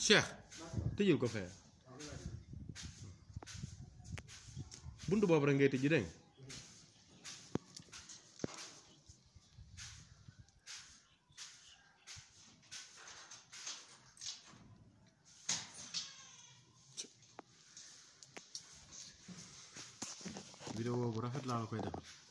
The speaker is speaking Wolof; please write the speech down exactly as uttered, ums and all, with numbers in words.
Cheikh tëjul ko fee buntu boobu rek ngay tëj dégg nga vidéo bu rafet laa la koy defal